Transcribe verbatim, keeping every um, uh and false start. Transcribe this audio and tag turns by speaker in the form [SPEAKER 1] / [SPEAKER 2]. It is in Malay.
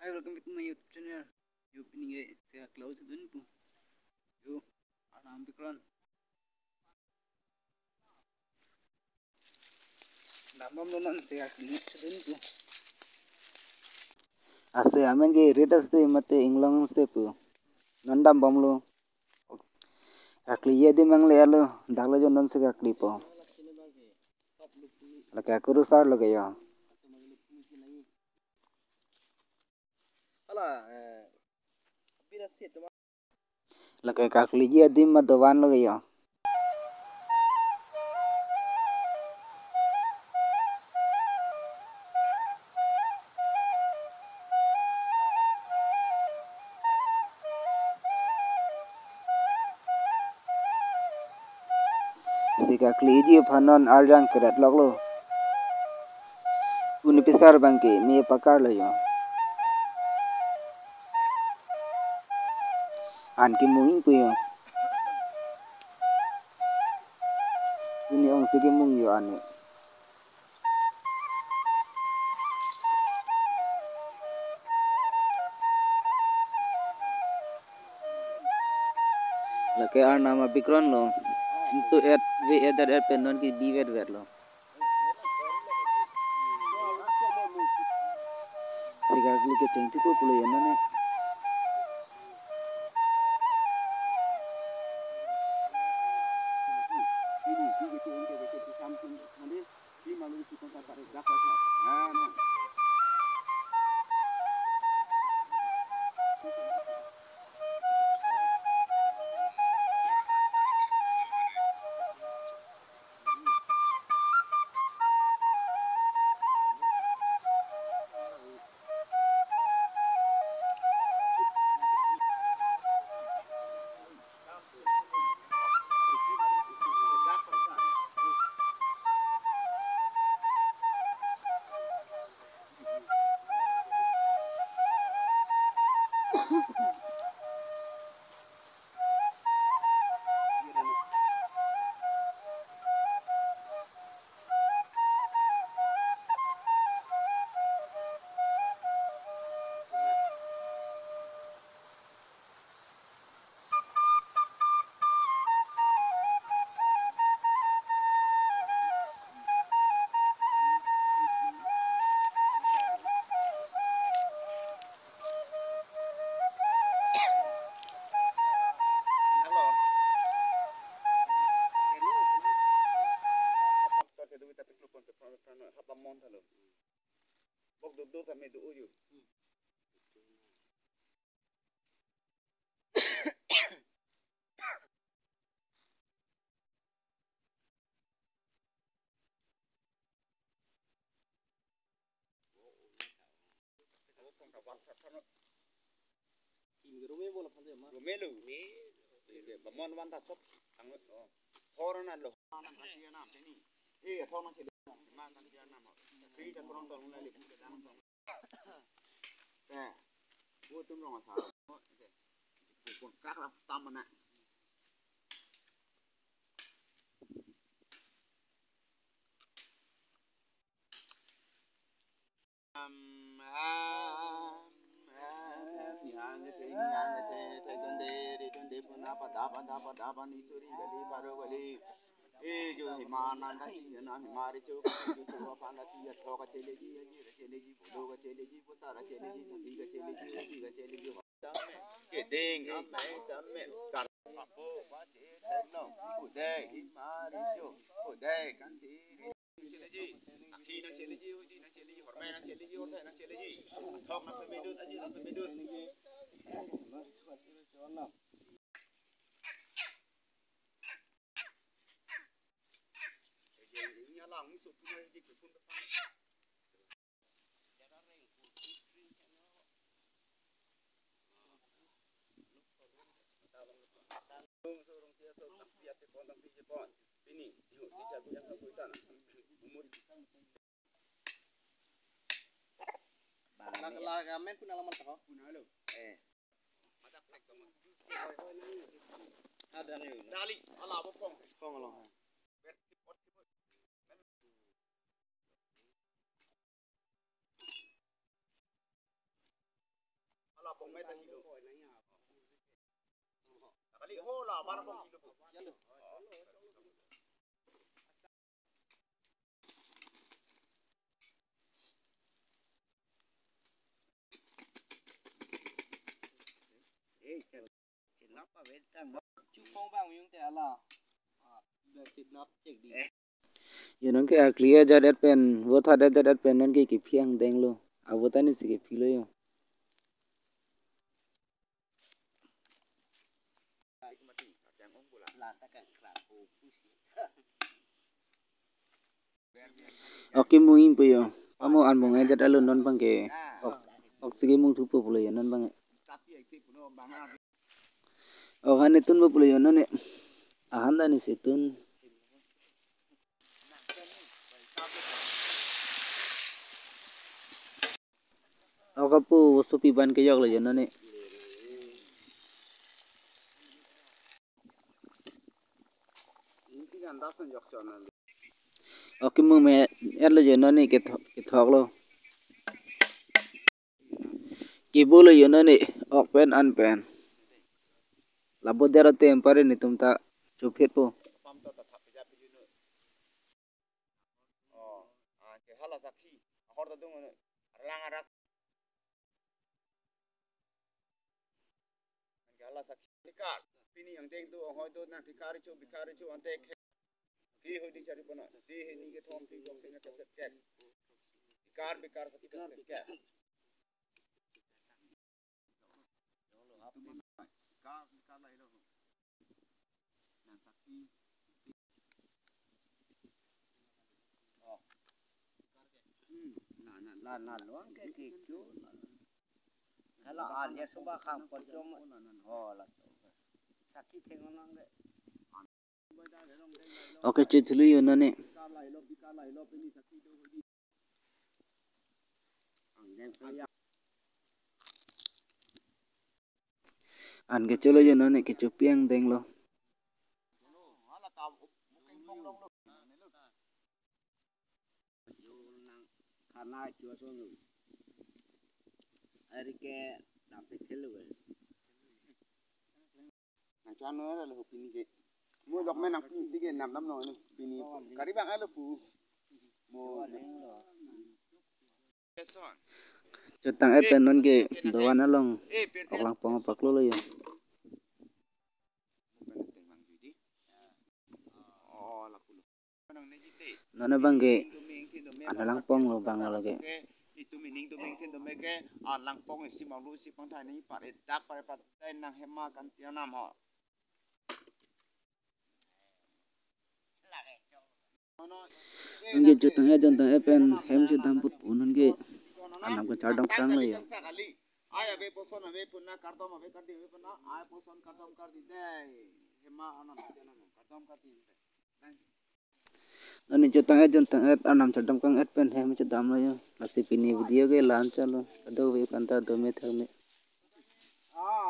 [SPEAKER 1] Hi, welcome to my YouTube channel. You ini saya close dun po. You anam bikron. Namam naman saya clean dun po. Ase amen ge rate aste mate inglang aste po. Nandam bamlo. Akli ye di mangle alo dagla jo non se akli po. Laka kuru sar lage ya. Laka kakli ye di ma dovan lage ya. Sika kliji phanon arjang kerat loglo uni pisar bangke me pakar lo yo an ki mungin ku yo uni ong sigi mung yo ane lake ar nama bikron lo to at we other at penon ki b wet wet lo sika klike chengti ko pulo yo nane bok do do kami do uyu Romelu bamon wan ta sop ang horona lo nam ta dia nam ni e thong na se man ta dia nam kri ta kron tong na le pu da nam tong ta wo tum rong sa ko kon kak la tam na am e jo himana na ti na himari chu chu chu pa na ti ya tho ka chele ji ji ra chele ji bodo ka chele ji ko sa ra chele ji sabi ka chele ji ji ka chele ji ta me ke ding ha me ta me kar pa po pa che ta no ku de himari chu ku de kan ti chele ji khi na chele ji ji na chele ji hor me na chele ji hor na chele ji thok na me du ta ji na me du nya lang ni su tu ji ku pun pa sorong tia so tapia te pon tapi je pon ini yo ti ja bu yang ka kuitan umur la la gamen pun alaman ta pun halo eh mata tak to ada ni dali ala bo pong pong lo bet ti pot ti pot pong meta hilo. Kali hola para pong hilo po. Eh, sinapa bentang.
[SPEAKER 2] Chupong bang yung te ala. Sinap cek di.
[SPEAKER 3] You know ke clear jadat pen wo tha dat jadat pen non ke ki phiang deng lo a wo ta ni si ke philo yo oke muing pe yo amo an mong jadat alun non bang ke ok ok sige mung thu pu lo yo non bang o han tun pu lo yo non ne a han da ni si tun Okapu sopi ban ke yok lo yo non ne oke mu me er lo yo non ne ke ke thok lo ke bo lo yo non ne ok pen an pen labo dera te empare ni tum ta chup het po
[SPEAKER 1] Pamto ta thap ja pi no. Oh, ah ke hala sakhi. Hor da dung lang arak. Ke hala sakhi nikar. Pini yang deng tu hoi tu na tikari chu bikari chu ante ke. Ki hoi di cari pona. Si ni ke thom ti jok se na ke set ke. Bikar bikar sakhi ke set ke. Ka ka lai lo. Na sakhi
[SPEAKER 2] Na na luang ke ki chu. Kalau alia suba kham por chom. Oh la. Sakit thengon nang de.
[SPEAKER 3] oke che thlu yo non ne
[SPEAKER 1] ka lai lo bikar lai lo pini sakhi do hoi di. Ang deng pa ya.
[SPEAKER 3] an ke cholo yo non ne ke chup piang deng lo
[SPEAKER 1] Hala ta buking pong long lo.
[SPEAKER 2] Karena chua so nu. Ari ke dapat thelu.
[SPEAKER 1] Nang chuan no la ho pini ke. Mo lok men nang pini ke nam nam no ni pini. Kari bang ala pu. Mo Son.
[SPEAKER 3] cho tang et pen non ke do wan along
[SPEAKER 1] Eh, per
[SPEAKER 3] ok lang pong pak lo lo yo
[SPEAKER 1] Oh, la kulo. Nang ni jite.
[SPEAKER 3] non bang ke
[SPEAKER 1] Do ming tin do me.
[SPEAKER 3] an lang pong lo bang lo ke
[SPEAKER 1] Itu mining do ming tin do me ke an lang pong si mang lu si pang thai ni pa et dak pa pa tai nang hema kan tia nam ho.
[SPEAKER 3] non ke cho tang et jon tang et pen hem che dam put pu non ke an nam ko char dam kang lo yo
[SPEAKER 1] Aya be poson be punna kardom be kar di be punna aya poson kardom kar di dai hema anan tia nam kardom kar di
[SPEAKER 3] non cho tang et jon tang et an nam char dam kang et pen hem che dam lo yo la si pini video ke lan chalo ado we pan ta do me thang me